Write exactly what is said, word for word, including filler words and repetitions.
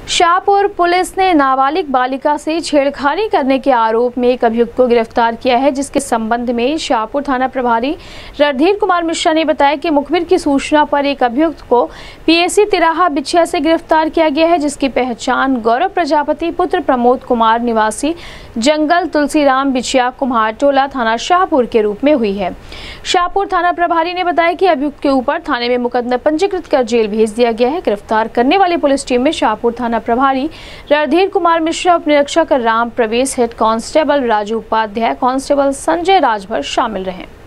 Shahpur police ने नाबालिग बालिका से छेड़खानी करने के आरोप में एक अभियुक्त को गिरफ्तार किया है, जिसके संबंध में शाहपुर थाना प्रभारी रणधीर कुमार मिश्रा ने बताया कि मुखबिर की सूचना पर एक अभियुक्त को पीएसी तिराहा बिछिया से गिरफ्तार किया गया है, जिसकी पहचान गौरव प्रजापति पुत्र प्रमोद कुमार निवासी जंगल तुलसीराम बिछिया कुम्हार टोला थाना शाहपुर के रूप में हुई है। शाहपुर थाना प्रभारी ने बताया कि अभियुक्त के ऊपर थाने में मुकदमा पंजीकृत कर जेल भेज दिया गया है। गिरफ्तार करने वाली पुलिस टीम में शाहपुर थाना प्रभारी रणधीर कुमार मिश्रा, उप निरीक्षक Ram Pravesh, head constable Raju Upadhyay, constable Sanjay Rajbhar शामिल रहे।